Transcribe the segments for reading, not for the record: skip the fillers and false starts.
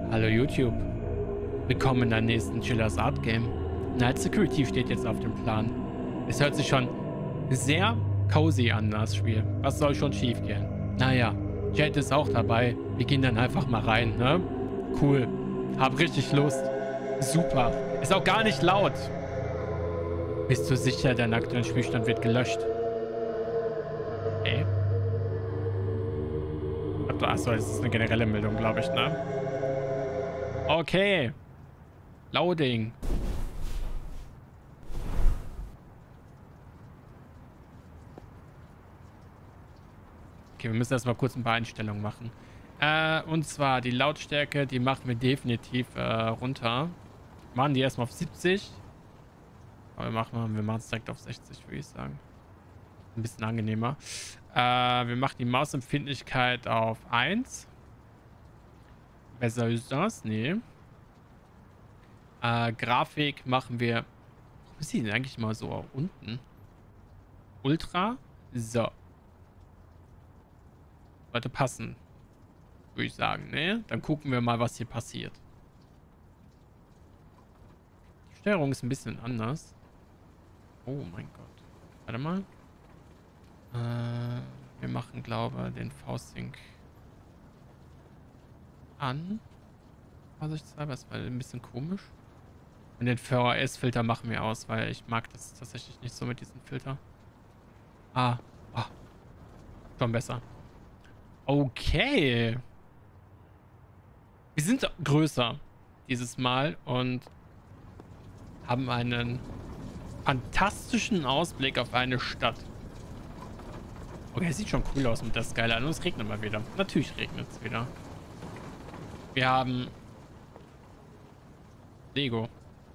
Hallo YouTube. Willkommen in deinem nächsten Chillers Art Game. Night Security steht jetzt auf dem Plan. Es hört sich schon sehr cozy an, das Spiel. Was soll schon schief gehen? Naja, Jet ist auch dabei. Wir gehen dann einfach mal rein, ne? Cool. Hab richtig Lust. Super. Ist auch gar nicht laut. Bist du sicher, dein aktueller Spielstand wird gelöscht? Ey. Achso, das ist eine generelle Meldung, glaube ich, ne? Okay. Loading. Okay, wir müssen erstmal kurz ein paar Einstellungen machen. Und zwar die Lautstärke, die machen wir definitiv runter. Machen die erstmal auf 70. Aber wir machen es direkt auf 60, würde ich sagen. Ein bisschen angenehmer. Wir machen die Mausempfindlichkeit auf 1. Besser ist das? Nee. Grafik machen wir... Warum ist die denn eigentlich mal so unten? Ultra. So. Sollte passen. Würde ich sagen, ne? Dann gucken wir mal, was hier passiert. Die Steuerung ist ein bisschen anders. Oh mein Gott. Warte mal. Wir machen, glaube ich, den V-Sync an. Vorsichtshalber, das war ein bisschen komisch. Und den VHS-Filter machen wir aus, weil ich mag das tatsächlich nicht so mit diesem Filter. Ah. Schon besser. Okay. Wir sind größer dieses Mal und haben einen fantastischen Ausblick auf eine Stadt. Okay, sieht schon cool aus mit der Skyline. Und es regnet mal wieder. Natürlich regnet es wieder. Wir haben Lego.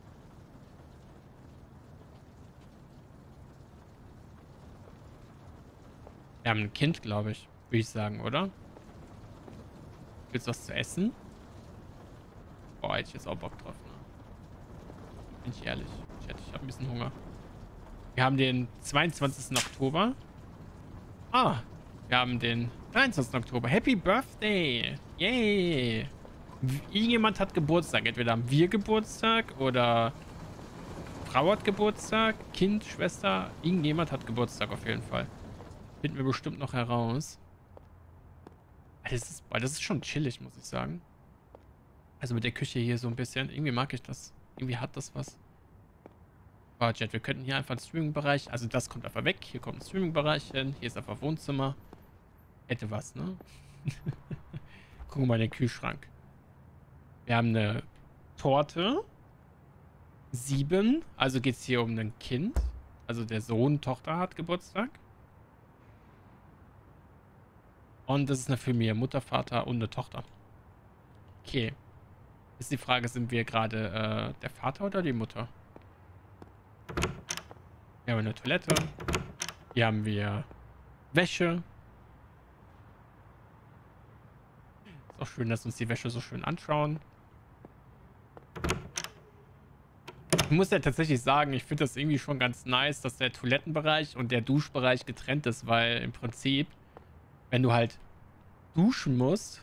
Wir haben ein Kind, glaube ich. Würde ich sagen, oder? Willst du was zu essen? Boah, hätte ich jetzt auch Bock drauf. Ne? Bin ich ehrlich. Ich habe ein bisschen Hunger. Wir haben den 22. Oktober. Ah, wir haben den 23. Oktober. Happy Birthday! Yay! Irgendjemand hat Geburtstag. Entweder haben wir Geburtstag oder Frau hat Geburtstag, Kind, Schwester. Irgendjemand hat Geburtstag auf jeden Fall. Finden wir bestimmt noch heraus. Das ist schon chillig, muss ich sagen. Also mit der Küche hier so ein bisschen. Irgendwie mag ich das. Irgendwie hat das was. Oh, Jet, wir könnten hier einfach einen Streaming-Bereich. Also das kommt einfach weg. Hier kommt ein Streaming-Bereich hin. Hier ist einfach Wohnzimmer. Hätte was, ne? Gucken wir mal in den Kühlschrank. Wir haben eine Torte. 7. Also geht es hier um ein Kind. Also der Sohn, Tochter hat Geburtstag. Und das ist eine Familie. Mutter, Vater und eine Tochter. Okay. Ist die Frage, sind wir gerade der Vater oder die Mutter? Hier haben wir eine Toilette. Hier haben wir Wäsche. Ist auch schön, dass uns die Wäsche so schön anschauen. Ich muss ja tatsächlich sagen, ich finde das irgendwie schon ganz nice, dass der Toilettenbereich und der Duschbereich getrennt ist, weil im Prinzip, wenn du halt duschen musst,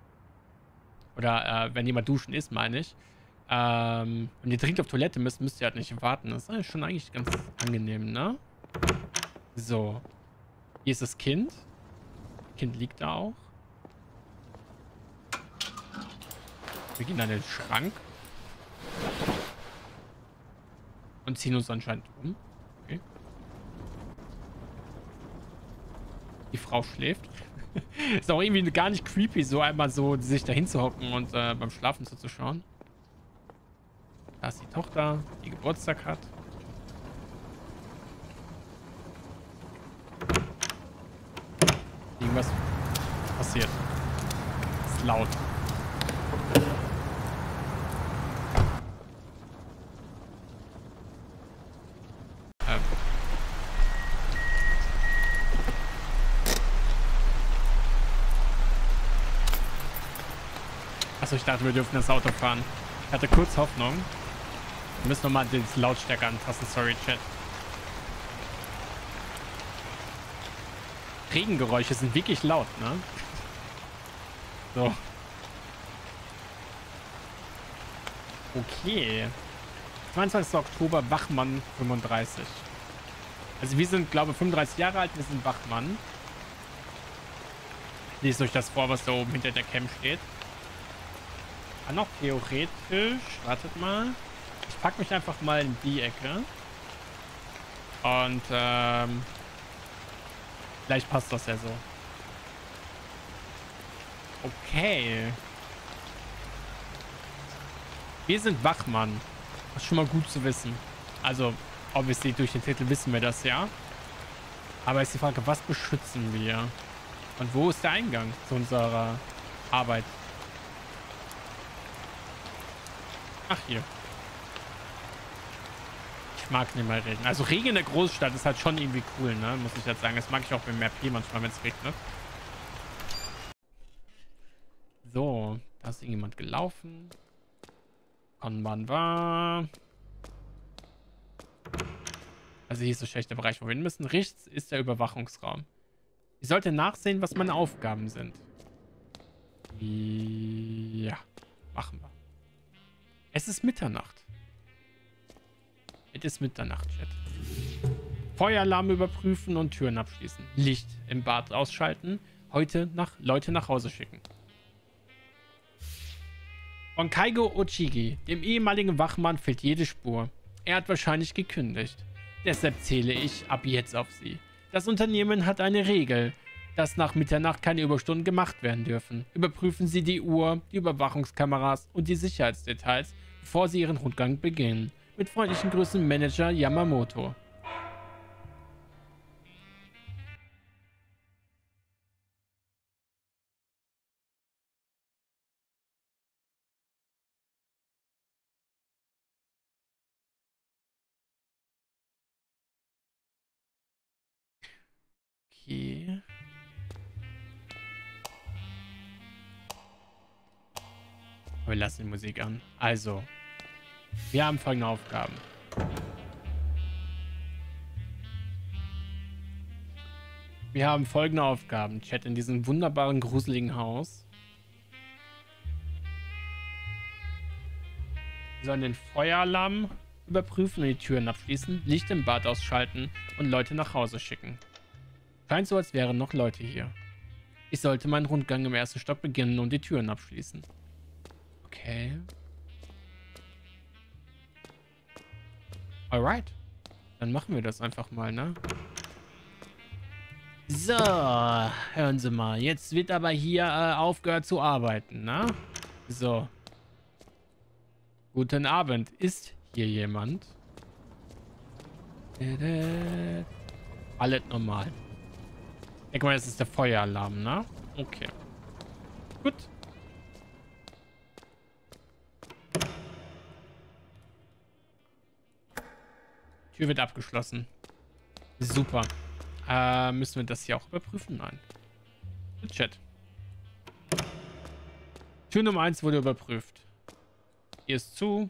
oder wenn jemand duschen ist, meine ich, und ihr dringend auf Toilette müsst ihr halt nicht warten. Das ist schon eigentlich ganz angenehm, ne? So. Hier ist das Kind. Das Kind liegt da auch. Wir gehen an den Schrank. Und ziehen uns anscheinend um. Okay. Die Frau schläft. Ist auch irgendwie gar nicht creepy, so einmal so sich dahin zu hocken und beim Schlafen zuzuschauen. Da ist die Tochter, die Geburtstag hat. Irgendwas passiert. Ist laut. Achso, ich dachte, wir dürfen das Auto fahren. Ich hatte kurz Hoffnung. Wir müssen nochmal die Lautstärke anpassen. Sorry, Chat. Regengeräusche sind wirklich laut, ne? So. Okay. 22. Oktober, Wachmann 35. Also wir sind, glaube ich, 35 Jahre alt. Wir sind Wachmann. Lest euch das vor, was da oben hinter der Cam steht. Kann auch theoretisch. Wartet mal. Ich packe mich einfach mal in die Ecke. Und vielleicht passt das ja so. Okay. Wir sind Wachmann. Das ist schon mal gut zu wissen. Also, obviously durch den Titel wissen wir das ja. Aber ist die Frage, was beschützen wir? Und wo ist der Eingang zu unserer Arbeit? Ach, hier. Ich mag nicht mal Regen. Also Regen in der Großstadt ist halt schon irgendwie cool, ne? Muss ich jetzt sagen. Das mag ich auch beim RP manchmal, wenn es regnet. So, da ist irgendjemand gelaufen. Konban war. Also hier ist so schlechter Bereich, wo wir hin müssen. Rechts ist der Überwachungsraum. Ich sollte nachsehen, was meine Aufgaben sind. Ja, machen wir. Es ist Mitternacht. Es ist Mitternacht, Chat. Feueralarm überprüfen und Türen abschließen. Licht im Bad ausschalten. Leute nach Hause schicken. Von Kaigo Ochigi, dem ehemaligen Wachmann, fehlt jede Spur. Er hat wahrscheinlich gekündigt. Deshalb zähle ich ab jetzt auf Sie. Das Unternehmen hat eine Regel, dass nach Mitternacht keine Überstunden gemacht werden dürfen. Überprüfen Sie die Uhr, die Überwachungskameras und die Sicherheitsdetails, bevor Sie Ihren Rundgang beginnen. Mit freundlichen Grüßen, Manager Yamamoto. Okay. Wir lassen die Musik an. Also, wir haben folgende Aufgaben. Wir haben folgende Aufgaben, Chat, in diesem wunderbaren, gruseligen Haus. Wir sollen den Feueralarm überprüfen und die Türen abschließen, Licht im Bad ausschalten und Leute nach Hause schicken. Scheint so, als wären noch Leute hier. Ich sollte meinen Rundgang im ersten Stock beginnen und die Türen abschließen. Okay. Alright. Dann machen wir das einfach mal, ne? So, hören Sie mal. Jetzt wird aber hier aufgehört zu arbeiten, ne? So. Guten Abend. Ist hier jemand? Alles normal. Ich denke mal, das ist der Feueralarm, ne? Okay. Gut. Tür wird abgeschlossen. Super. Müssen wir das hier auch überprüfen? Nein. Chat. Tür Nummer 1 wurde überprüft. Hier ist zu.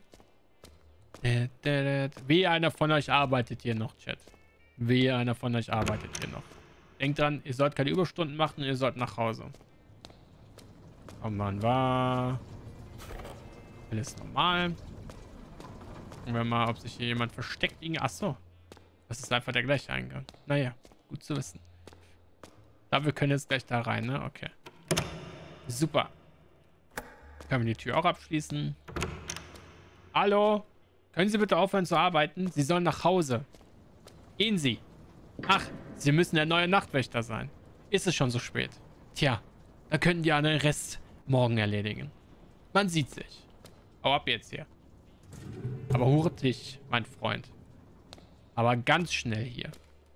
Wehe, einer von euch arbeitet hier noch, Chat. Wehe, einer von euch arbeitet hier noch. Denkt dran, ihr sollt keine Überstunden machen, ihr sollt nach Hause. Oh man, war alles normal. Gucken wir mal, ob sich hier jemand versteckt. Achso. Das ist einfach der gleiche Eingang. Naja, gut zu wissen. Aber wir können jetzt gleich da rein, ne? Okay. Super. Können wir die Tür auch abschließen? Hallo? Können Sie bitte aufhören zu arbeiten? Sie sollen nach Hause. Gehen Sie. Ach, Sie müssen der neue Nachtwächter sein. Ist es schon so spät? Tja, dann könnten die den Rest morgen erledigen. Man sieht sich. Hau ab jetzt hier. Aber hurtig, mein Freund. Aber ganz schnell hier.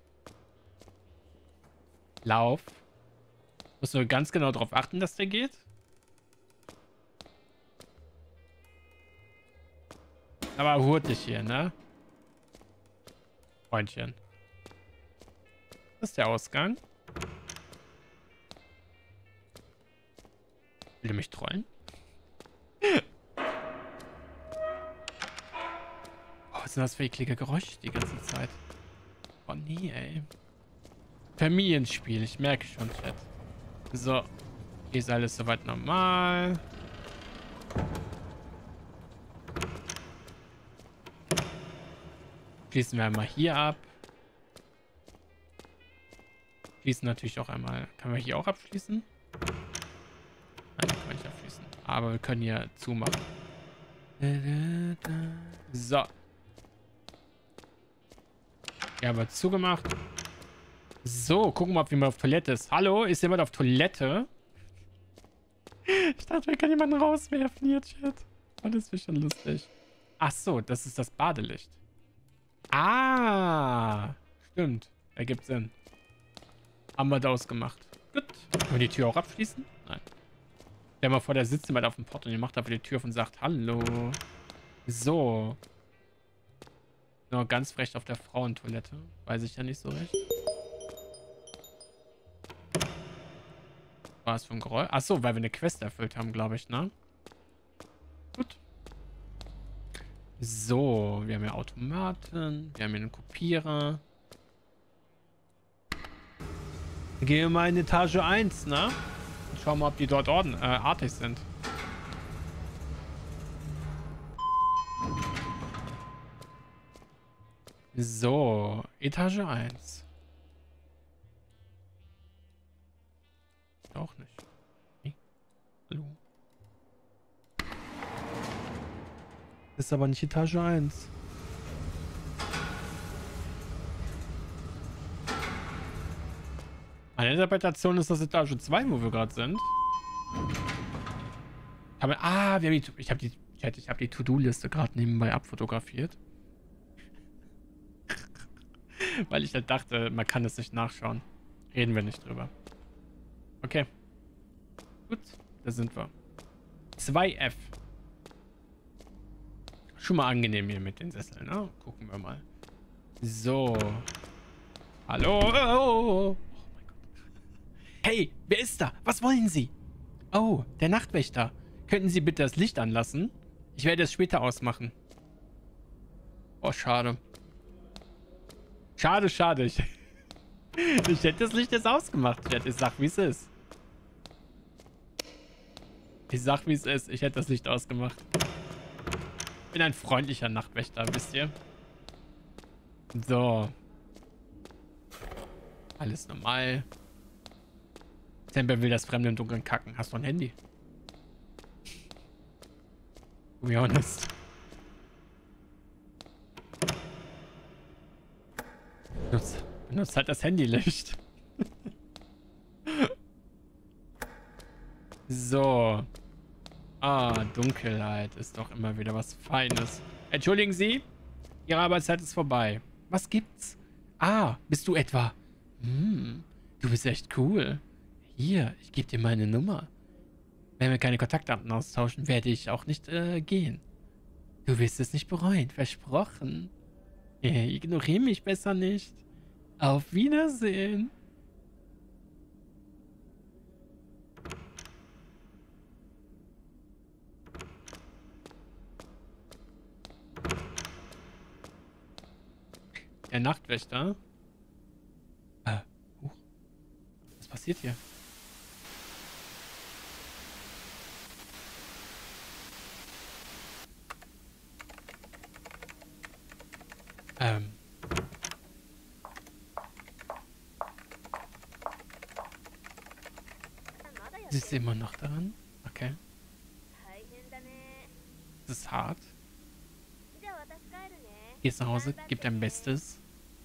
Lauf. Musst du ganz genau darauf achten, dass der geht? Aber hurtig hier, ne? Freundchen. Das ist der Ausgang. Will du mich trollen? Oh, was sind das für eklige Geräusche die ganze Zeit? Oh nee, ey. Familienspiel, ich merke schon, Chat. So. Hier ist alles soweit normal. Schließen wir einmal hier ab. Schließen natürlich auch einmal. Können wir hier auch abschließen? Nein, können wir nicht abschließen. Aber wir können hier zumachen. So. Ja, aber zugemacht. So, gucken wir mal, ob jemand auf Toilette ist. Hallo, ist jemand auf Toilette? Ich dachte, wir können jemanden rauswerfen hier, Chat. Oh, das wäre schon lustig. Ach so, das ist das Badelicht. Ah, stimmt. Ergibt Sinn. Haben wir da ausgemacht. Gut. Können wir die Tür auch abschließen? Nein. Stell mal vor, da sitzt jemand auf dem Pott und ihr macht einfach die Tür auf und sagt Hallo. So. Nur ganz frech auf der Frauentoilette. Weiß ich ja nicht so recht. Was für ein Geräusch? Achso, weil wir eine Quest erfüllt haben, glaube ich, ne? Gut. So, wir haben hier Automaten. Wir haben hier einen Kopierer. Gehen wir mal in Etage 1, ne? Und schauen mal, ob die dort artig sind. So, Etage 1. Auch nicht. Nee. Hallo. Ist aber nicht Etage 1. Meine Interpretation ist das Etage 2, wo wir gerade sind. Aber, ich habe die To-Do-Liste gerade nebenbei abfotografiert. Weil ich halt dachte, man kann es nicht nachschauen. Reden wir nicht drüber. Okay. Gut, da sind wir. 2F. Schon mal angenehm hier mit den Sesseln, ne? Gucken wir mal. So. Hallo? Oh mein Gott. Hey, wer ist da? Was wollen Sie? Oh, der Nachtwächter. Könnten Sie bitte das Licht anlassen? Ich werde es später ausmachen. Oh, schade. Schade, schade. Ich hätte das Licht jetzt ausgemacht. Ich sag, wie es ist. Ich sag, wie es ist. Ich hätte das Licht ausgemacht. Ich bin ein freundlicher Nachtwächter, wisst ihr? So. Alles normal. Temper will das Fremde im Dunkeln kacken. Hast du ein Handy? To be honest. Benutzt halt das Handylicht. So. Ah, Dunkelheit ist doch immer wieder was Feines. Entschuldigen Sie, Ihre Arbeitszeit ist vorbei. Was gibt's? Ah, bist du etwa? Du bist echt cool. Hier, ich gebe dir meine Nummer. Wenn wir keine Kontaktdaten austauschen, werde ich auch nicht gehen. Du wirst es nicht bereuen, versprochen. Ignoriere mich besser nicht. Auf Wiedersehen. Der Nachtwächter. Was passiert hier? Sie ist immer noch daran? Okay. Das ist hart. Gehst nach Hause, gib dein Bestes.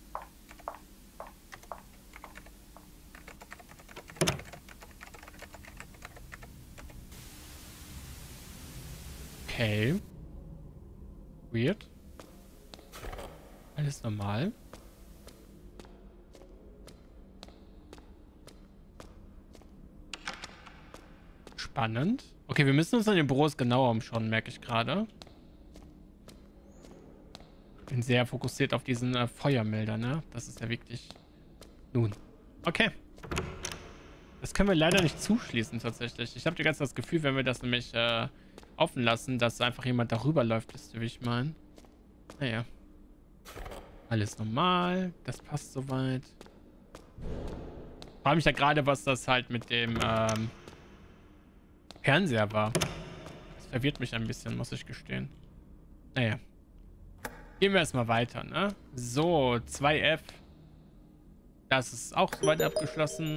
Okay. Weird. Alles normal. Spannend. Okay, wir müssen uns an den Büros genauer umschauen, merke ich gerade. Bin sehr fokussiert auf diesen Feuermelder, ne? Das ist ja wirklich... Nun. Okay. Das können wir leider nicht zuschließen, tatsächlich. Ich habe die ganze Zeit das Gefühl, wenn wir das nämlich offen lassen, dass einfach jemand darüber läuft, wisst ihr, wie ich meine? Naja. Alles normal. Das passt soweit. Ich frage mich ja gerade, was das halt mit dem Fernseher war. Das verwirrt mich ein bisschen, muss ich gestehen. Naja. Gehen wir erstmal weiter, ne? So, 2F. Das ist auch soweit abgeschlossen.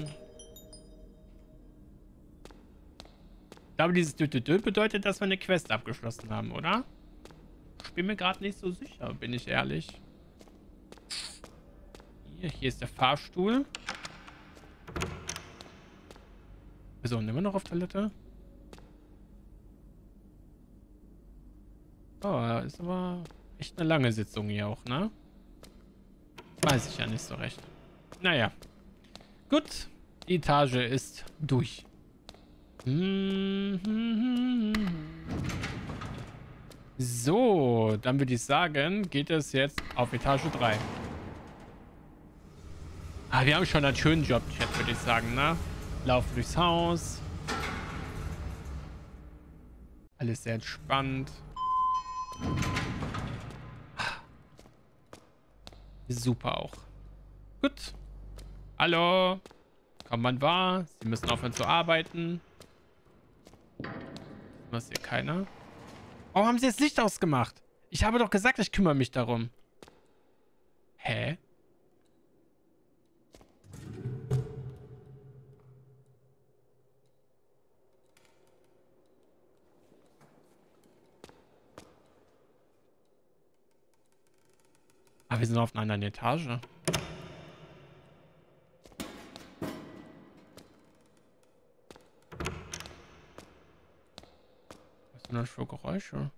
Ich glaube, dieses Dö bedeutet, dass wir eine Quest abgeschlossen haben, oder? Ich bin mir gerade nicht so sicher, bin ich ehrlich. Hier ist der Fahrstuhl. So, nehmen wir noch auf Toilette? Oh, ist aber echt eine lange Sitzung hier auch, ne? Weiß ich ja nicht so recht. Naja. Gut. Die Etage ist durch. So, dann würde ich sagen, geht es jetzt auf Etage 3. Ah, wir haben schon einen schönen Job, Chat, würde ich sagen, ne? Laufen durchs Haus. Alles sehr entspannt. Super auch. Gut. Hallo. Komm, man war. Sie müssen aufhören zu arbeiten. Was hier keiner? Warum haben sie das Licht ausgemacht? Ich habe doch gesagt, ich kümmere mich darum. Hä? Ah, wir sind auf einer anderen Etage. Was sind das für Geräusche?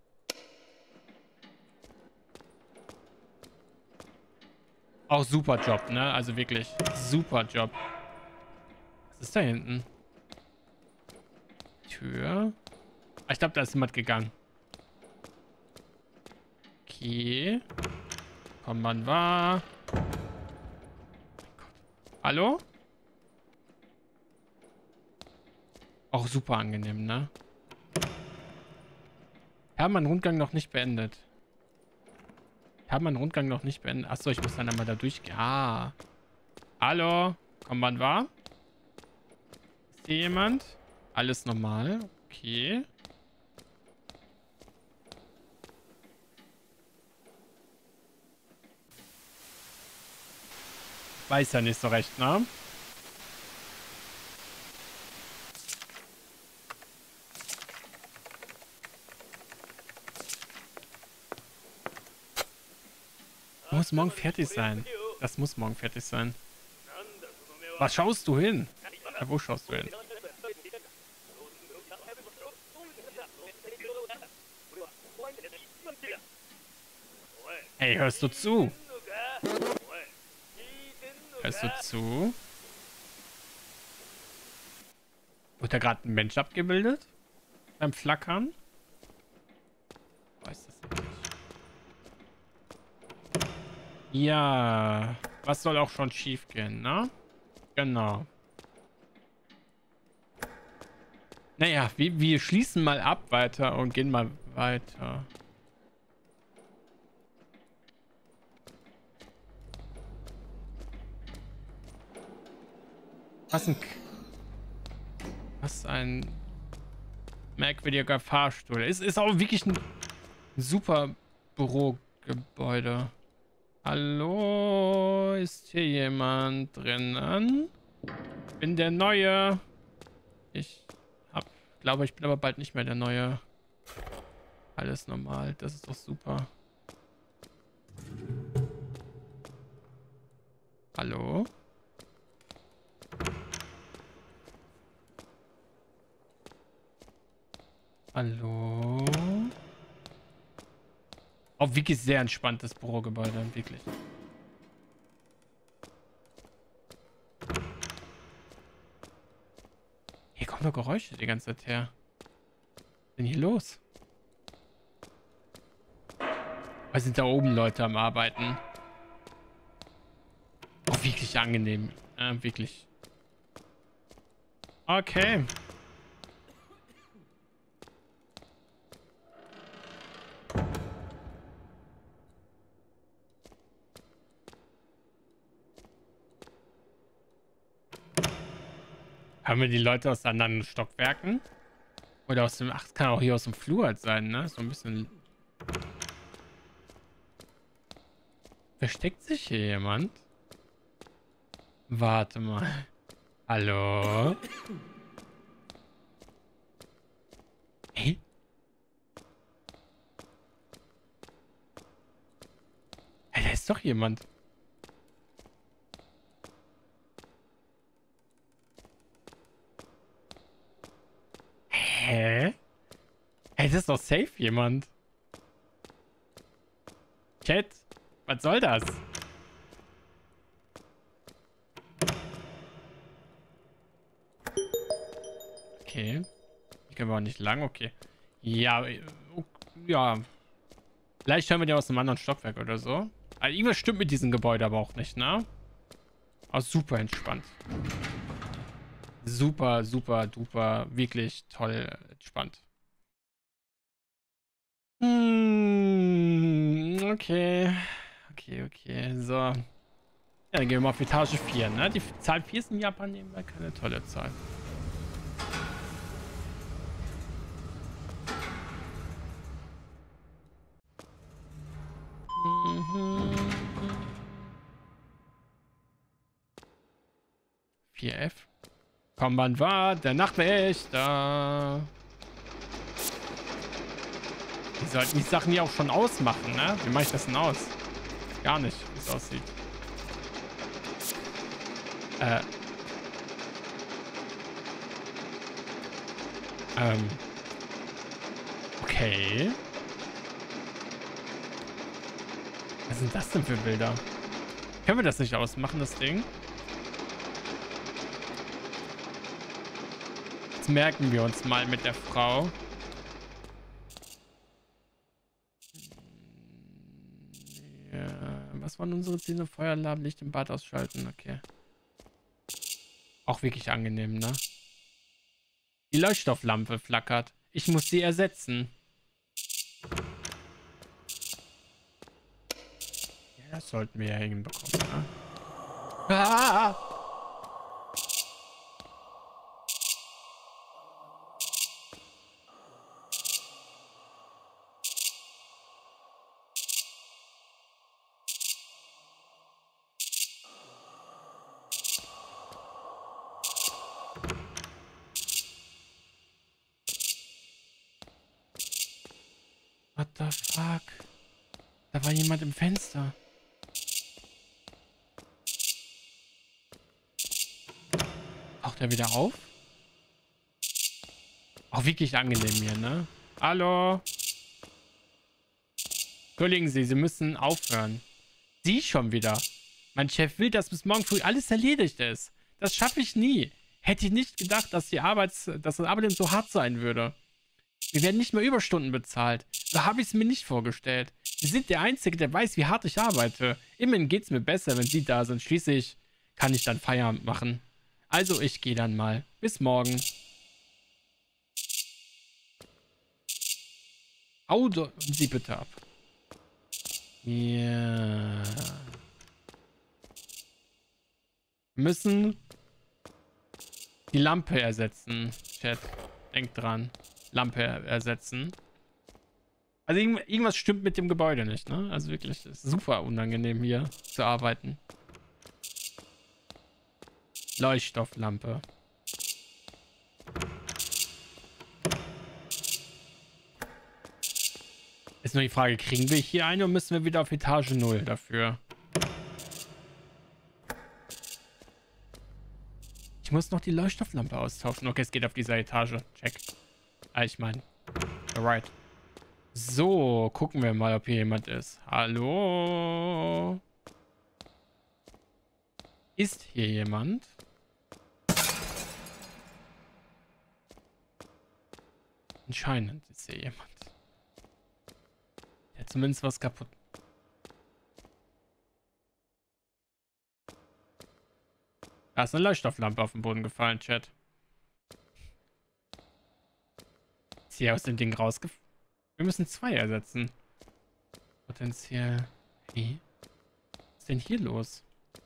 Auch super Job, ne? Also wirklich super Job. Was ist da hinten? Tür. Ah, ich glaube, da ist jemand gegangen. Okay. Komm, man war. Hallo? Auch super angenehm, ne? Wir haben meinen Rundgang noch nicht beendet. Achso, ich muss dann einmal da durchgehen. Ah. Hallo? Komm, man war? Ist hier jemand? Alles normal. Okay. Weiß ja nicht so recht, ne? Muss morgen fertig sein. Das muss morgen fertig sein. Was schaust du hin? Ja, wo schaust du hin? Hey, hörst du zu? Hörst du zu? Wurde da gerade ein Mensch abgebildet? Beim Flackern? Weiß das nicht. Ja. Was soll auch schon schief gehen, ne? Genau. Naja, wir schließen mal ab weiter und gehen mal weiter. Was ein merkwürdiger Fahrstuhl. Ist auch wirklich ein super Bürogebäude. Hallo? Ist hier jemand drinnen? Ich bin der Neue. Glaube, ich bin aber bald nicht mehr der Neue. Alles normal. Das ist doch super. Hallo? Hallo? Auch wirklich sehr entspanntes Bürogebäude, wirklich. Hier kommen doch Geräusche die ganze Zeit her. Was ist denn hier los? Was sind da oben Leute am Arbeiten? Auch wirklich angenehm. Wirklich. Okay. Haben wir die Leute aus anderen Stockwerken? Oder aus dem... Ach, kann auch hier aus dem Flur halt sein, ne? So ein bisschen... Versteckt sich hier jemand? Warte mal. Hallo? Hey? Hey, da ist doch jemand. Hä? Hey, das ist doch safe jemand. Chat, was soll das? Okay. Ich kann aber auch nicht lang, okay. Ja, ja. Vielleicht hören wir die aus einem anderen Stockwerk oder so. Also irgendwas stimmt mit diesem Gebäude aber auch nicht, ne? Aber super entspannt. Super, super, duper. Wirklich toll entspannt. Okay. Okay. So. Ja, dann gehen wir mal auf Etage 4, ne? Die Zahl 4 ist in Japan nebenbei keine tolle Zahl. Mhm. 4F. Konbanwa, der Nachtwächter. Die sollten die Sachen hier auch schon ausmachen, ne? Wie mache ich das denn aus? Gar nicht, wie es aussieht. Okay. Was sind das denn für Bilder? Können wir das nicht ausmachen, das Ding? Das merken wir uns mal mit der Frau. Ja, was waren unsere Ziele? Feueralarm, Licht im Bad ausschalten. Okay. Auch wirklich angenehm, ne? Die Leuchtstofflampe flackert. Ich muss sie ersetzen. Ja, das sollten wir ja hinbekommen, ne? Ah! What the fuck? Da war jemand im Fenster. Taucht er wieder auf? Auch wirklich angenehm hier, ne? Hallo? Entschuldigen Sie, Sie müssen aufhören. Sie schon wieder. Mein Chef will, dass bis morgen früh alles erledigt ist. Das schaffe ich nie. Hätte ich nicht gedacht, dass das Arbeiten so hart sein würde. Wir werden nicht mehr Überstunden bezahlt. So habe ich es mir nicht vorgestellt. Sie sind der Einzige, der weiß, wie hart ich arbeite. Immerhin geht es mir besser, wenn Sie da sind. Schließlich kann ich dann Feierabend machen. Also, ich gehe dann mal. Bis morgen. Hauen Sie bitte ab. Ja. Wir müssen die Lampe ersetzen. Chat, denkt dran. Lampe ersetzen. Also irgendwas stimmt mit dem Gebäude nicht, ne? Also wirklich, es ist super unangenehm hier zu arbeiten. Leuchtstofflampe. Ist nur die Frage, kriegen wir hier eine oder müssen wir wieder auf Etage 0 dafür? Ich muss noch die Leuchtstofflampe austauschen. Okay, es geht auf dieser Etage. Check. Ah, ich meine. Alright. So, gucken wir mal, ob hier jemand ist. Hallo? Ist hier jemand? Anscheinend ist hier jemand. Der hat zumindest was kaputt. Da ist eine Leuchtstofflampe auf den Boden gefallen, Chat. Ist hier aus dem Ding rausgefallen? Wir müssen 2 ersetzen. Potenziell. Hey. Was ist denn hier los?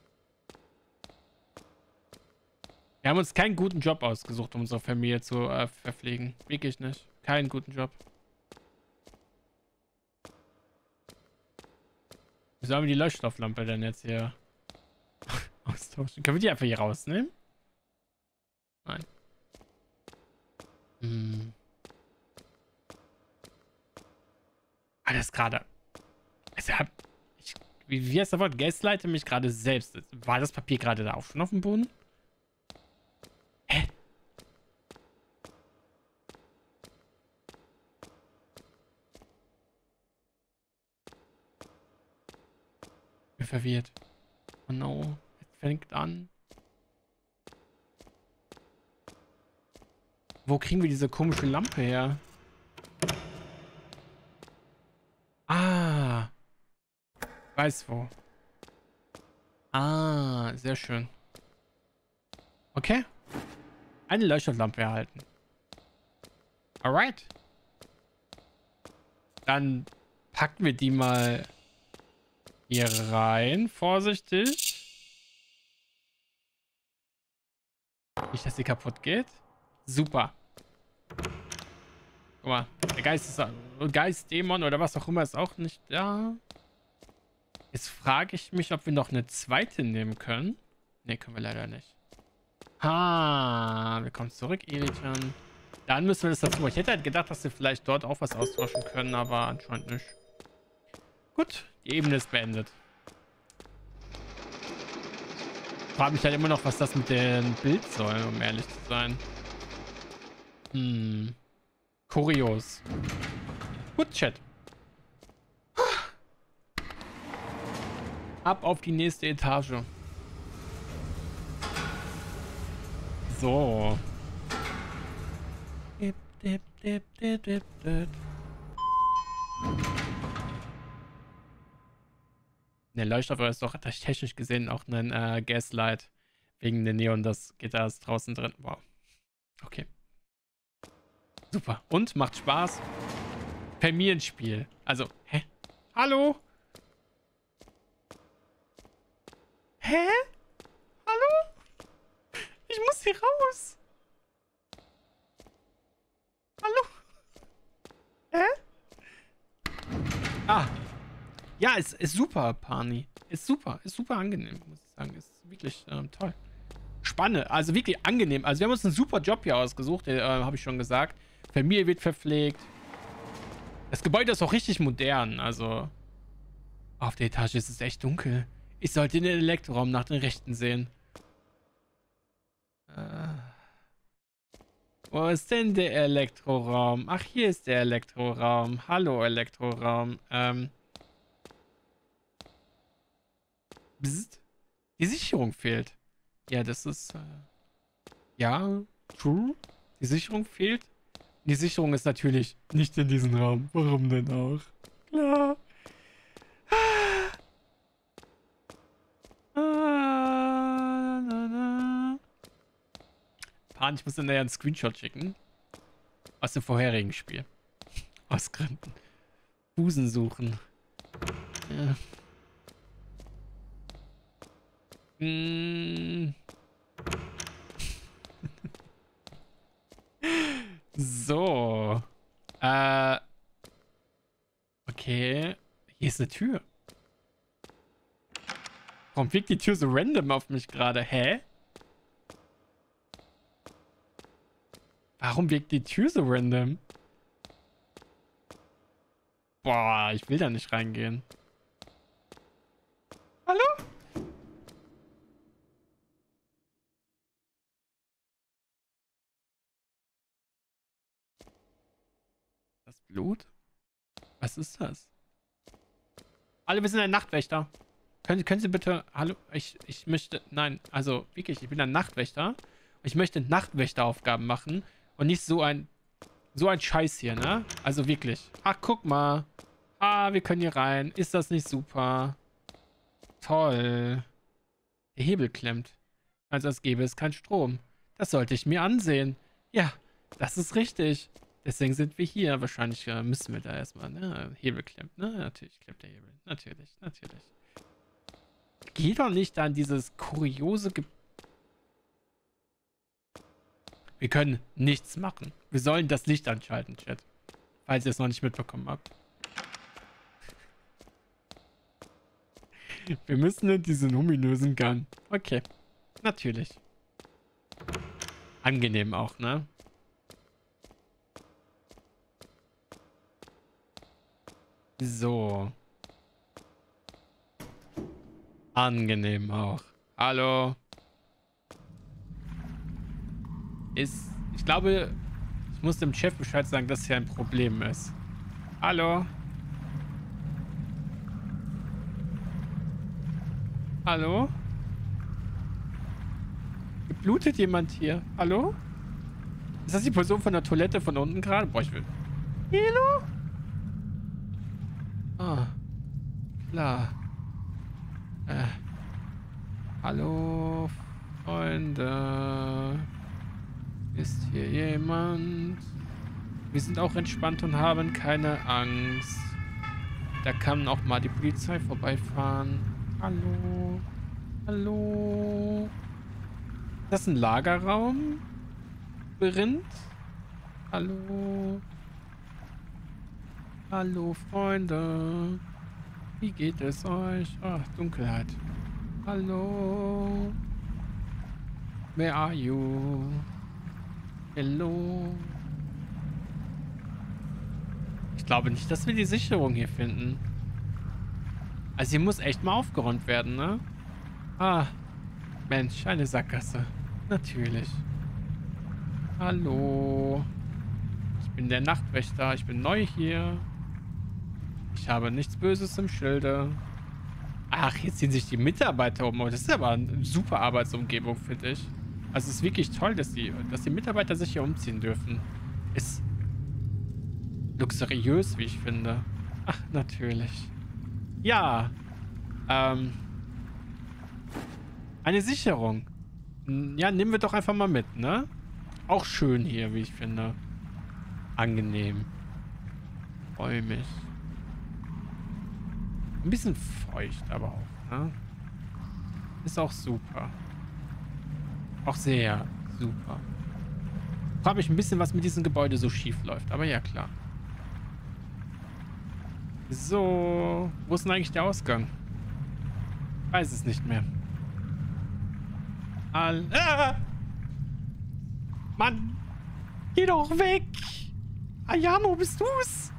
Wir haben uns keinen guten Job ausgesucht, um unsere Familie zu verpflegen. Wirklich nicht. Keinen guten Job. Wie sollen wir die Leuchtstofflampe denn jetzt hier austauschen? Können wir die einfach hier rausnehmen? Nein. Hm. Alles gerade. Also, wie heißt das Wort? Gaslighte mich gerade selbst. War das Papier gerade da auch schon auf dem Boden? Hä? Bin verwirrt. Oh no. Jetzt fängt an. Wo kriegen wir diese komische Lampe her? Ah. Weiß wo. Ah, sehr schön. Okay. Eine Leuchtstofflampe erhalten. Alright. Dann packen wir die mal hier rein. Vorsichtig. Nicht, dass sie kaputt geht. Super. Guck mal. Der Geist, Dämon oder was auch immer ist auch nicht da. Jetzt frage ich mich, ob wir noch eine zweite nehmen können. Ne, können wir leider nicht. Willkommen zurück, Iritan. Dann müssen wir das dazu. Ich hätte halt gedacht, dass wir vielleicht dort auch was austauschen können, aber anscheinend nicht. Gut, die Ebene ist beendet. Ich frage mich halt immer noch, was das mit dem Bild soll, um ehrlich zu sein. Kurios. Gut, Chat. Ab auf die nächste Etage. So. Der Leuchtstoff ist doch technisch gesehen auch ein Gaslight. Wegen der Neon, das geht da draußen drin. Wow. Okay. Super. Und? Macht Spaß? Familienspiel. Also, hä? Hallo? Hä? Hallo? Ich muss hier raus. Hallo? Hä? Ah. Ja, ist super, Pani. Ist super angenehm, muss ich sagen. Ist wirklich toll. Spannend, also wirklich angenehm. Also wir haben uns einen super Job hier ausgesucht, habe ich schon gesagt. Familie wird verpflegt. Das Gebäude ist auch richtig modern, also auf der Etage ist es echt dunkel. Ich sollte den Elektroraum nach den Rechten sehen. Wo ist denn der Elektroraum? Ach, hier ist der Elektroraum. Hallo, Elektroraum. Bzzt. Die Sicherung fehlt. Ja, das ist... ja, true. Die Sicherung fehlt. Die Sicherung ist natürlich nicht in diesem Raum. Warum denn auch? Klar. Pan, ich muss dir nachher einen Screenshot schicken. Aus dem vorherigen Spiel. Aus Gründen. Busen suchen. Ja. So. Okay. Hier ist eine Tür. Warum wirkt die Tür so random auf mich gerade? Hä? Warum wirkt die Tür so random? Boah, ich will da nicht reingehen. Hallo? Das Blut? Was ist das? Alle, wir sind ein Nachtwächter. Können Sie bitte... Hallo? Ich möchte... Nein, also wirklich, ich bin ein Nachtwächter. Ich möchte Nachtwächteraufgaben machen und nicht so ein Scheiß hier, ne? Also wirklich. Ach, guck mal. Wir können hier rein. Ist das nicht super? Toll. Der Hebel klemmt. Also als gäbe es keinen Strom. Das sollte ich mir ansehen. Ja, das ist richtig. Deswegen sind wir hier. Wahrscheinlich müssen wir da erstmal, ne? Hebel klemmt, ne? Natürlich klemmt der Hebel. Natürlich. Geh doch nicht an dieses kuriose Wir können nichts machen. Wir sollen das Licht anschalten, Chat. Falls ihr es noch nicht mitbekommen habt. Wir müssen in diesen ominösen Gang. Okay, natürlich. Angenehm auch, ne? So. Angenehm auch. Hallo. Ich glaube, ich muss dem Chef Bescheid sagen, dass hier ein Problem ist. Hallo? Hallo? Blutet jemand hier? Hallo? Ist das die Person von der Toilette von unten gerade? Boah, ich will... Hallo? Ah, klar. Äh, hallo, Freunde. Ist hier jemand? Wir sind auch entspannt und haben keine Angst. Da kann auch mal die Polizei vorbeifahren. Hallo? Hallo? Ist das ein Lagerraum? Brennt? Hallo? Hallo, Freunde. Wie geht es euch? Ach, Dunkelheit. Hallo? Where are you? Hello? Ich glaube nicht, dass wir die Sicherung hier finden. Also hier muss echt mal aufgeräumt werden, ne? Ah, Mensch, eine Sackgasse. Natürlich. Hallo. Ich bin der Nachtwächter. Ich bin neu hier. Ich habe nichts Böses im Schilde. Ach, jetzt ziehen sich die Mitarbeiter um. Oh, das ist aber eine super Arbeitsumgebung, finde ich. Also es ist wirklich toll, dass die Mitarbeiter sich hier umziehen dürfen. Ist luxuriös, wie ich finde. Ach, natürlich. Ja. Eine Sicherung. Ja, nehmen wir doch einfach mal mit, ne? Auch schön hier, wie ich finde. Angenehm. Räumig. Ein bisschen feucht, aber auch, ne? Ist auch super. Auch sehr super. Frage mich ein bisschen, was mit diesem Gebäude so schief läuft. Aber ja, klar. So. Wo ist denn eigentlich der Ausgang? Weiß es nicht mehr. Mann! Geh doch weg! Ayano, bist du's?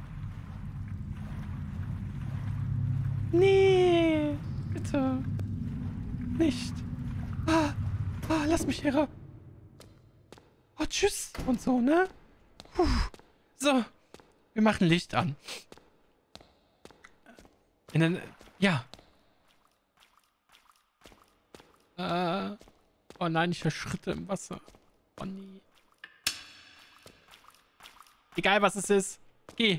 Nee! Bitte. Nicht. Lass mich her. Oh, tschüss. Und so, ne? Puh. So. Wir machen Licht an. Ja. Oh nein, ich höre Schritte im Wasser. Oh nee. Egal, was es ist. Geh.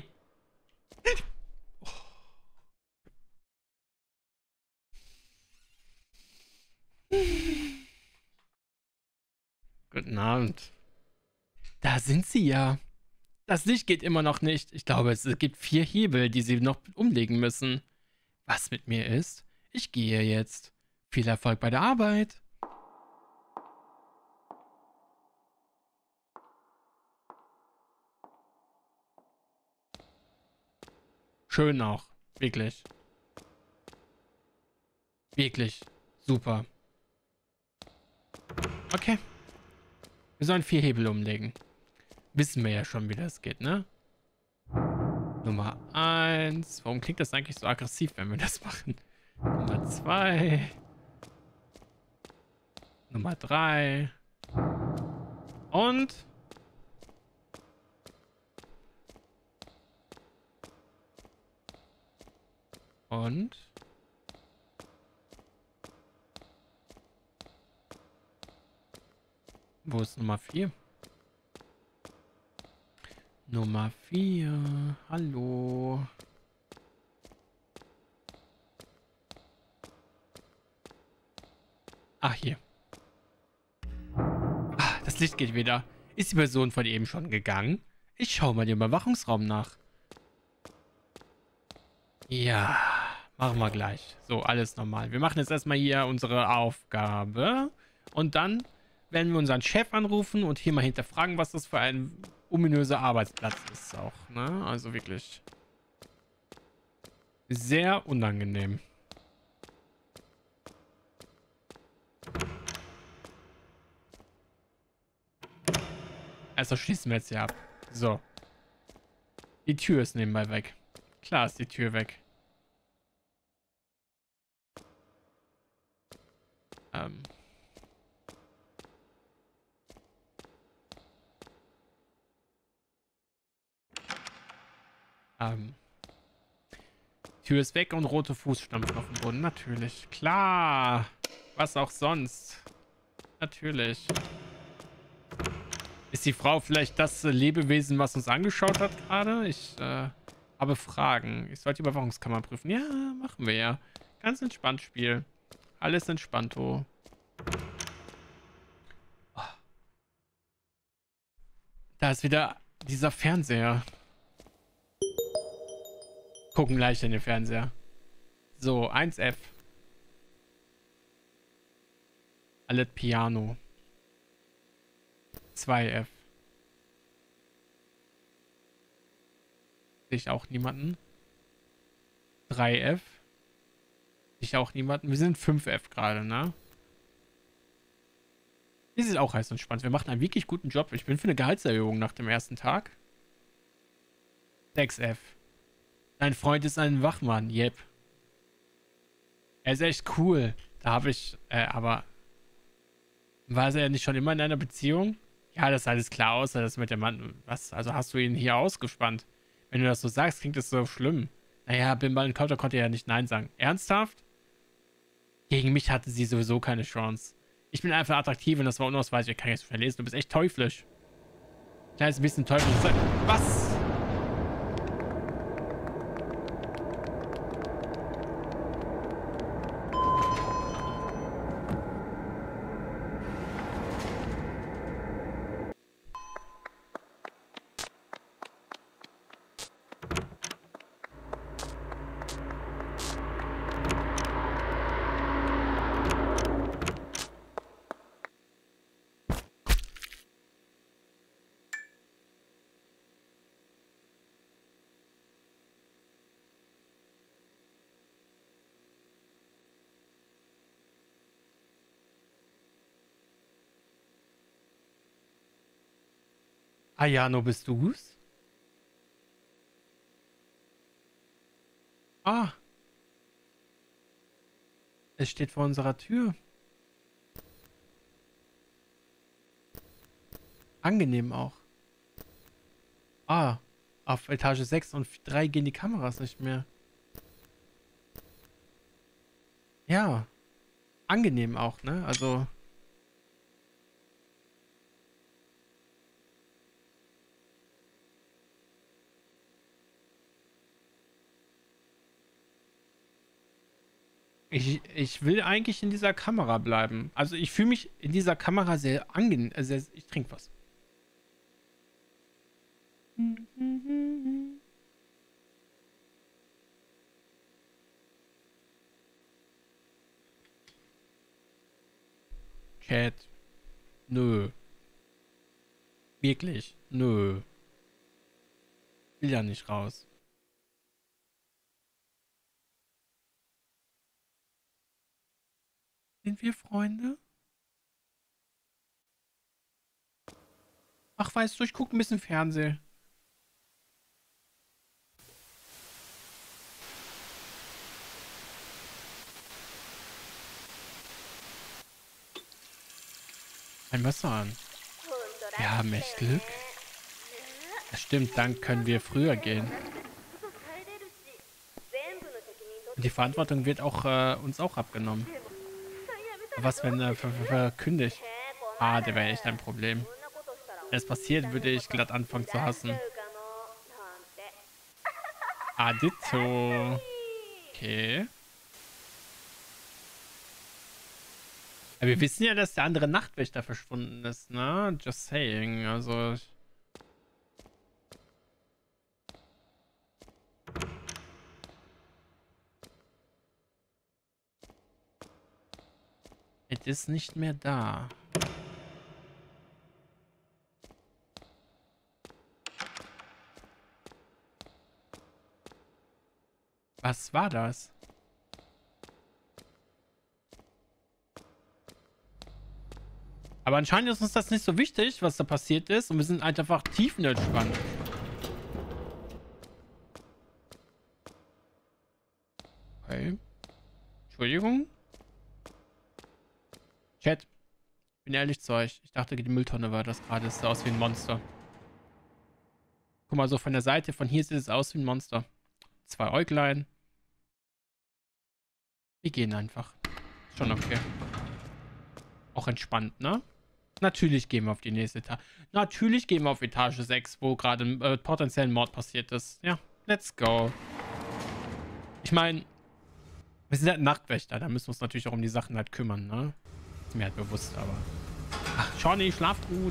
Guten Abend. Da sind sie ja. Das Licht geht immer noch nicht. Ich glaube, es gibt 4 Hebel, die sie noch umlegen müssen. Was mit mir ist? Ich gehe jetzt. Viel Erfolg bei der Arbeit. Schön auch. Wirklich. Wirklich. Super. Okay. Wir sollen 4 Hebel umlegen. Wissen wir ja schon, wie das geht, ne? Nummer 1. Warum klingt das eigentlich so aggressiv, wenn wir das machen? Nummer 2. Nummer 3. Und... Wo ist Nummer 4? Nummer 4. Hallo. Ach, hier. Das Licht geht wieder. Ist die Person von eben schon gegangen? Ich schaue mal den Überwachungsraum nach. Ja, machen wir gleich. So, alles normal. Wir machen jetzt erstmal hier unsere Aufgabe. Und dann werden wir unseren Chef anrufen und hier mal hinterfragen, was das für ein ominöser Arbeitsplatz ist auch, ne? Also wirklich sehr unangenehm. Also schließen wir jetzt hier ab. So. Die Tür ist nebenbei weg. Klar ist die Tür weg. Ähm. Ähm. Tür ist weg und rote Fußstapfen auf dem Boden. Natürlich. Klar. Was auch sonst. Natürlich. Ist die Frau vielleicht das Lebewesen, was uns angeschaut hat gerade? Ich habe Fragen. Ich sollte die Überwachungskammer prüfen. Ja, machen wir ja. Ganz entspannt Spiel. Alles entspannto. Oh. Da ist wieder dieser Fernseher. Gucken gleich in den Fernseher. So, 1F. Alles Piano. 2F. Sehe ich auch niemanden. 3F. Sehe ich auch niemanden. Wir sind 5F gerade, ne? Das ist auch heiß und spannend. Wir machen einen wirklich guten Job. Ich bin für eine Gehaltserhöhung nach dem ersten Tag. 6F. Dein Freund ist ein Wachmann. Yep. Er ist echt cool. Da habe ich, aber war er nicht schon immer in einer Beziehung? Ja, das sah alles klar aus, das mit dem Mann. Was? Also hast du ihn hier ausgespannt? Wenn du das so sagst, klingt das so schlimm. Naja, Bim Counter konnte ja nicht Nein sagen. Ernsthaft? Gegen mich hatte sie sowieso keine Chance. Ich bin einfach attraktiv und das war unausweichlich. Ich kann jetzt verlesen. Du bist echt teuflisch. Kleines bisschen teuflisch. Was? Ayano, bist du's? Ah, es steht vor unserer Tür. Angenehm auch. Ah, auf Etage 6 und 3 gehen die Kameras nicht mehr. Ja, angenehm auch, ne? Also, ich will eigentlich in dieser Kamera bleiben. Also, ich fühle mich in dieser Kamera sehr angenehm. Ich trinke was. Cat. Nö. Wirklich? Nö. Will ja nicht raus. Sind wir Freunde? Ach, weißt du, ich gucke ein bisschen Fernsehen. Ein Messer an. Wir haben echt Glück. Das stimmt, dann können wir früher gehen. Und die Verantwortung wird auch uns auch abgenommen. Was, wenn verkündigt? Ah, der wäre echt ein Problem. Wenn es passiert, würde ich glatt anfangen zu hassen. Adito. Okay. Aber wir wissen ja, dass der andere Nachtwächter verschwunden ist, ne? Just saying. Also. Es ist nicht mehr da. Was war das? Aber anscheinend ist uns das nicht so wichtig, was da passiert ist. Und wir sind einfach tiefenentspannt. Okay. Entschuldigung. Chat. Bin ehrlich zu euch. Ich dachte, die Mülltonne war das gerade. Es sah aus wie ein Monster. Guck mal, so von der Seite. Von hier sieht es aus wie ein Monster. 2 Äuglein. Wir gehen einfach. Schon okay. Auch entspannt, ne? Natürlich gehen wir auf die nächste Etage. Natürlich gehen wir auf Etage 6, wo gerade ein potenziell Mord passiert ist. Ja, let's go. Ich meine, wir sind halt Nachtwächter. Da müssen wir uns natürlich auch um die Sachen halt kümmern, ne? Ist mir halt bewusst, aber... Ach, Johnny, schlaf gut.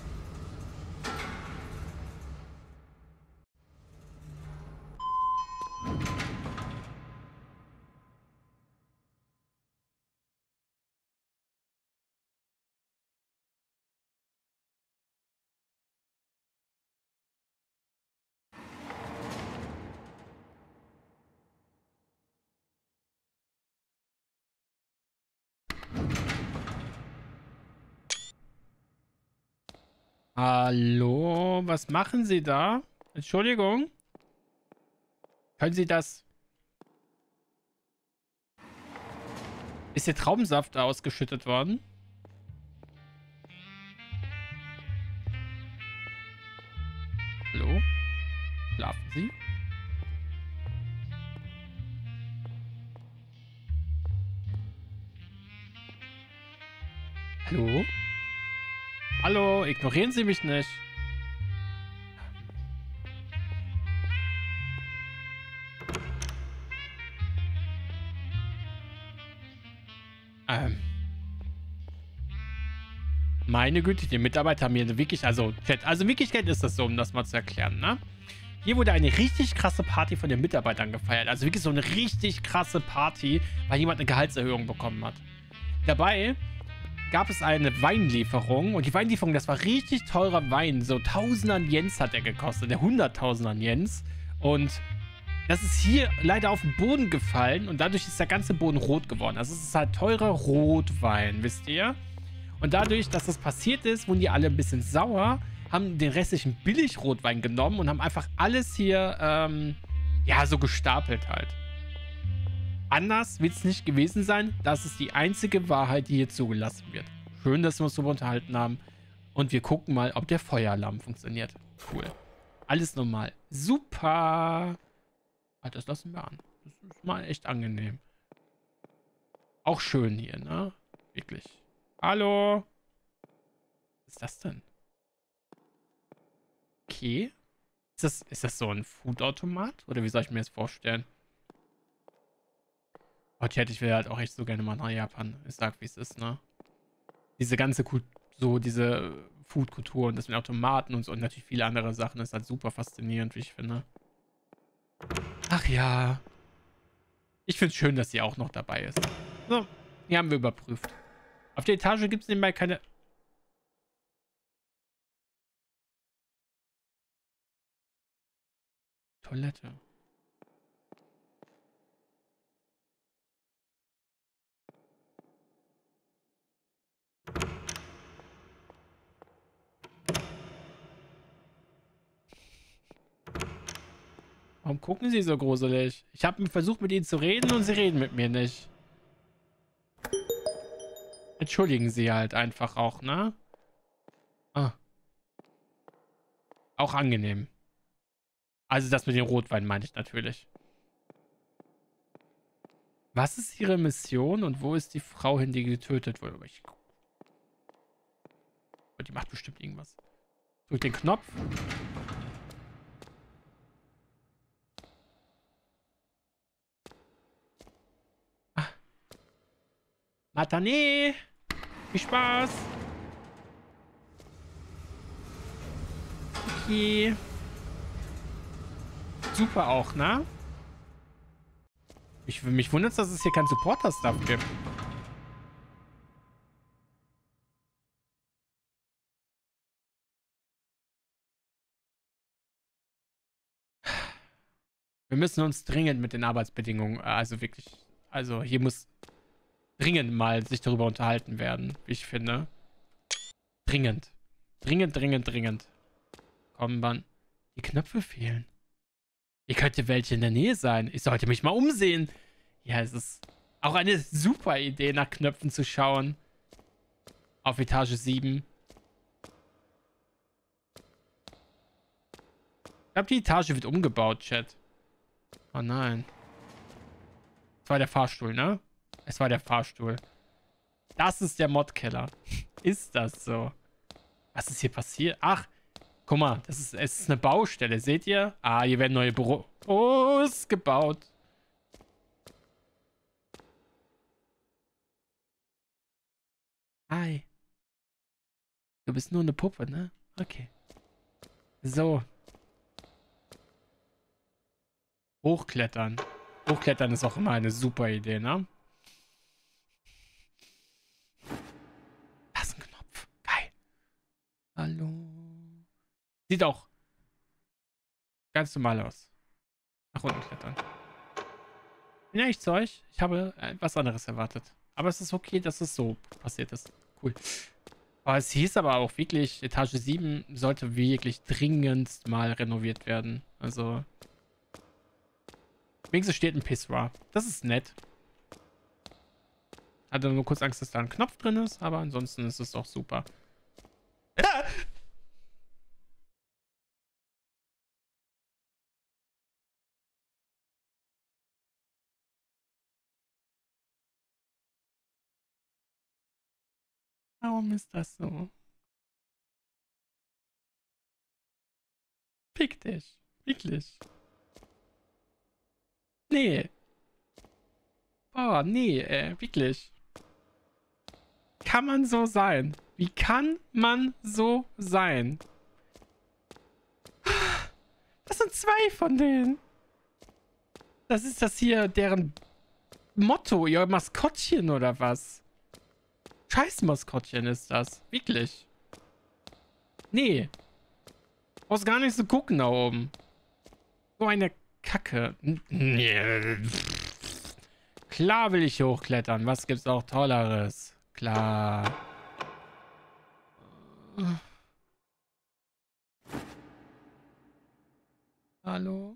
Hallo, was machen Sie da? Entschuldigung. Können Sie das... Ist hier Traubensaft ausgeschüttet worden? Hallo? Schlafen Sie? Hallo? Hallo, ignorieren Sie mich nicht. Meine Güte, die Mitarbeiter haben hier wirklich, also Chat, also in Wirklichkeit ist das so, um das mal zu erklären, ne? Hier wurde eine richtig krasse Party von den Mitarbeitern gefeiert. Also wirklich so eine richtig krasse Party, weil jemand eine Gehaltserhöhung bekommen hat. Dabei gab es eine Weinlieferung und die Weinlieferung, das war richtig teurer Wein. So 1000 an Jens hat er gekostet, der 100.000 an Jens. Und das ist hier leider auf den Boden gefallen und dadurch ist der ganze Boden rot geworden. Also es ist halt teurer Rotwein, wisst ihr? Und dadurch, dass das passiert ist, wurden die alle ein bisschen sauer, haben den restlichen Billigrotwein genommen und haben einfach alles hier, ja, so gestapelt halt. Anders wird es nicht gewesen sein. Das ist die einzige Wahrheit, die hier zugelassen wird. Schön, dass wir uns darüber unterhalten haben. Und wir gucken mal, ob der Feueralarm funktioniert. Cool. Alles normal. Super. Ah, das lassen wir an. Das ist mal echt angenehm. Auch schön hier, ne? Wirklich. Hallo? Was ist das denn? Okay. Ist das so ein Foodautomat? Oder wie soll ich mir das vorstellen? Oh, Chat, ich will halt auch echt so gerne mal nach Japan. Ich sag, wie es ist, ne? Diese ganze diese Food-Kultur und das mit Automaten und so und natürlich viele andere Sachen ist halt super faszinierend, wie ich finde. Ach ja. Ich finde es schön, dass sie auch noch dabei ist. So, die haben wir überprüft. Auf der Etage gibt es nebenbei keine... Toilette. Warum gucken Sie so gruselig? Ich habe versucht, mit Ihnen zu reden und Sie reden mit mir nicht. Entschuldigen Sie halt einfach auch, ne? Ah. Auch angenehm. Also das mit dem Rotwein meine ich natürlich. Was ist Ihre Mission und wo ist die Frau hin, die getötet wurde? Die macht bestimmt irgendwas. Drück den Knopf. Ah. Matane! Viel Spaß! Okay. Super auch, ne? Mich wundert, dass es hier kein Supporter-Stuff gibt. Wir müssen uns dringend mit den Arbeitsbedingungen, also wirklich, also hier muss dringend mal sich darüber unterhalten werden, wie ich finde. Dringend. Dringend, dringend, dringend. Komm, Mann. Die Knöpfe fehlen. Hier könnte welche in der Nähe sein. Ich sollte mich mal umsehen. Ja, es ist auch eine super Idee, nach Knöpfen zu schauen. Auf Etage 7. Ich glaube, die Etage wird umgebaut, Chat. Oh nein. Es war der Fahrstuhl, ne? Es war der Fahrstuhl. Das ist der Modkeller. Ist das so? Was ist hier passiert? Ach, guck mal, es ist eine Baustelle. Seht ihr? Ah, hier werden neue Büros gebaut. Hi. Du bist nur eine Puppe, ne? Okay. So. Hochklettern. Hochklettern ist auch immer eine super Idee, ne? Das ist ein Knopf. Geil. Hallo. Sieht auch ganz normal aus. Nach unten klettern. Bin ehrlich zu euch, ich habe was anderes erwartet. Aber es ist okay, dass es so passiert ist. Cool. Aber es hieß aber auch wirklich, Etage 7 sollte wirklich dringendst mal renoviert werden. Also. Wenigstens steht ein Pissra. Das ist nett. Hatte nur kurz Angst, dass da ein Knopf drin ist, aber ansonsten ist es doch super. Ja. Warum ist das so? Fick dich. Wirklich. Nee. Boah, nee, wirklich. Kann man so sein? Wie kann man so sein? Das sind zwei von denen. Das ist das hier, deren Motto, ihr Maskottchen oder was? Scheiß Maskottchen ist das. Wirklich. Nee. Brauchst gar nicht so gucken da oben. So eine Kacke. Nee. Klar will ich hochklettern. Was gibt's auch Tolleres? Klar. Hallo?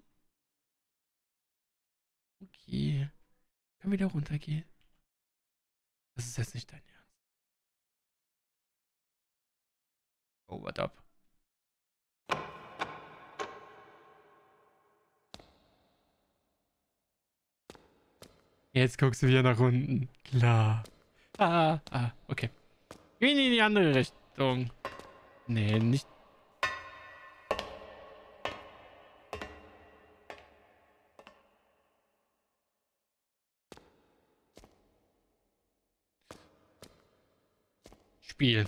Okay. Können wir da runtergehen? Das ist jetzt nicht dein Ernst. Oh, what up? Jetzt guckst du wieder nach unten. Klar. Okay. Gehen in die andere Richtung. Nee, nicht. Spiel.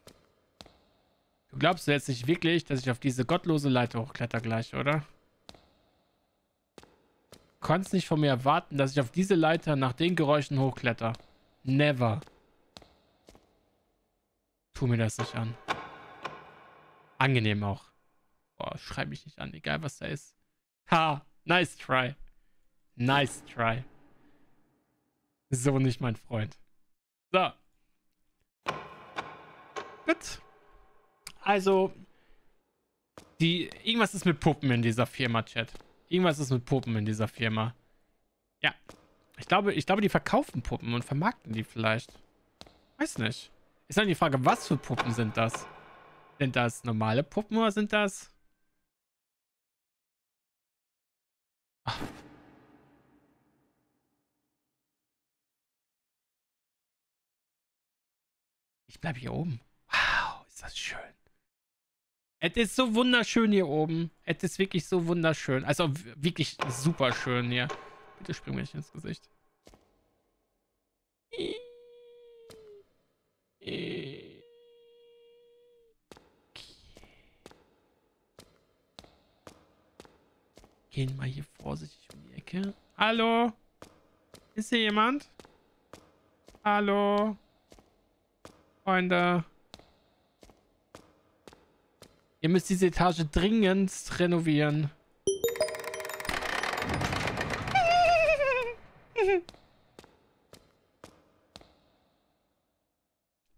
Du glaubst jetzt nicht wirklich, dass ich auf diese gottlose Leiter hochkletter gleich, oder? Du kannst nicht von mir erwarten, dass ich auf diese Leiter nach den Geräuschen hochkletter. Never. Tu mir das nicht an. Angenehm auch. Boah, schreib mich nicht an, egal was da ist. Ha, nice try. Nice try. So nicht mein Freund. So. Gut. Also, irgendwas ist mit Puppen in dieser Firma, Chat. Irgendwas ist mit Puppen in dieser Firma. Ja. Ich glaube, die verkaufen Puppen und vermarkten die vielleicht. Weiß nicht. Ist dann die Frage, was für Puppen sind das? Sind das normale Puppen oder sind das... Ach. Ich bleibe hier oben. Wow, ist das schön. Es ist so wunderschön hier oben. Es ist wirklich so wunderschön. Also wirklich super schön hier. Bitte spring mir nicht ins Gesicht. Gehen mal hier vorsichtig um die Ecke. Hallo? Ist hier jemand? Hallo? Freunde? Ihr müsst diese Etage dringend renovieren.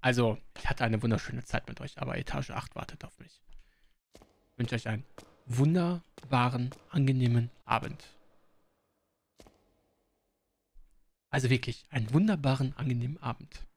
Also, ich hatte eine wunderschöne Zeit mit euch, aber Etage 8 wartet auf mich. Ich wünsche euch einen wunderbaren, angenehmen Abend. Also wirklich, einen wunderbaren, angenehmen Abend.